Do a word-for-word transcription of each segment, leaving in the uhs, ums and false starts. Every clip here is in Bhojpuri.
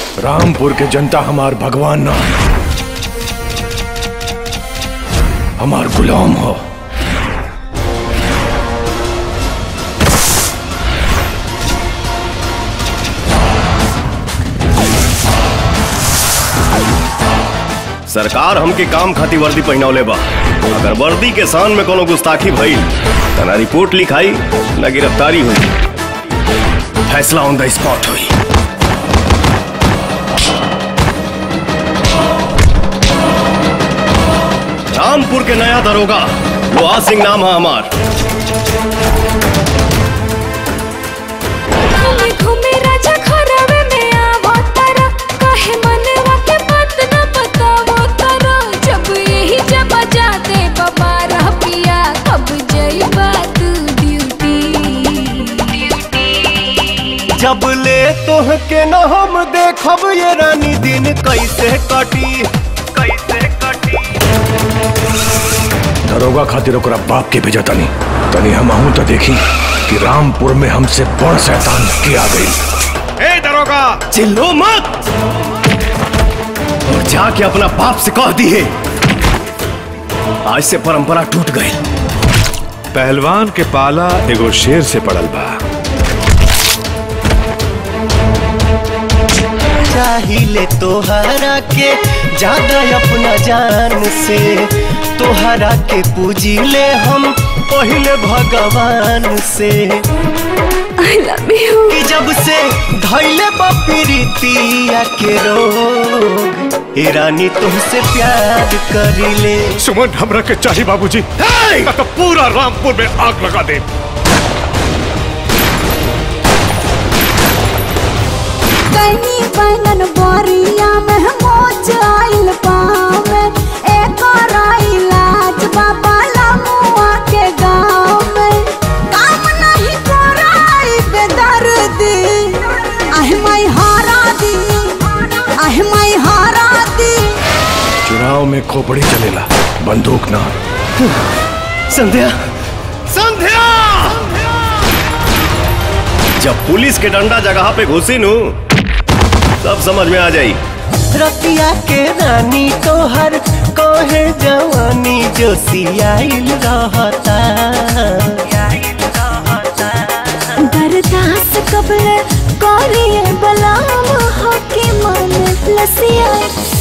रामपुर के जनता हमार भगवान ना, हमार गुलाम हो। सरकार हमके काम खाती वर्दी पहनौले बा। अगर वर्दी के शान में कोनो गुस्ताखी भइल त ना रिपोर्ट लिखाई ना गिरफ्तारी हुई, फैसला ऑन द स्पॉट हुई। रामपुर के नया दरोगा लोहा सिंह नाम है हमार। जब ले तोह के न हम देखब ये रानी दिन कैसे कटी कैसे कटी। दरोगा खातिर ओकरा बाप के भेजा तनी तनी हम आहूं तो देखी कि रामपुर में हमसे बड़ शैतान के आ गई। ए दरोगा चिल्लो मत और जाके अपना बाप से कह दी है आज से परंपरा टूट गई। पहलवान के पाला एगो शेर से पड़ल बा। चाहिले तोहरा के ज्यादा अपना जान से, तोहरा के पूजी ले हम पहले भगवान से। I love you। कि जब से धैले प्रीतिया के रोग ए रानी तुमसे प्यार करिले। सुमन हमरा के चाहिए बाबूजी, तो पूरा रामपुर में आग लगा दे। बनन बोरिया में मोच आइल पाँव में, एक और इलाज बाबा लमुआ के गाँव में। काम नहीं कराई बेदर्दी, आह माई हारा दी, आह माई हारा दी। चुनाव में खोपड़ी चलेला, बंदूक ना। संध्या संध्या जब पुलिस के डंडा जगह पे घुसी नू सब समझ में आ जाई। रतिया के रानी तोहर कोहे जवानी जो सियाइल रहता। बर्दाश्त कबले करिए बलाम हकी मन लसिया।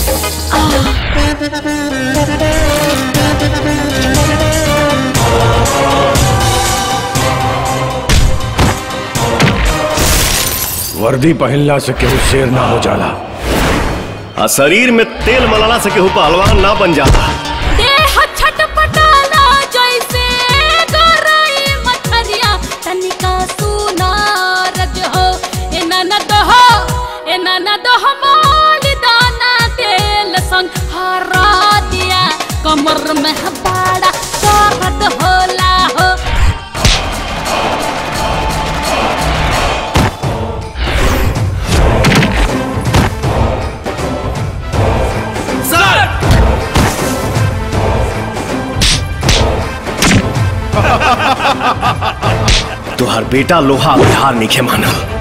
वर्दी पहनला से केहू शेर ना हो जाला, आ शरीर में तेल मलाला से केहू पहलवान ना बन जाता। देह छटपटाला जैसे गरई मछरिया, तनिका सुना रज हो ए ननद हो ए ननद हो मोली दाना तेल संग हरा दिया। कमर में बड़ा दर्द होला हो। तुहार बेटा लोहा बिहार नीचे मानल।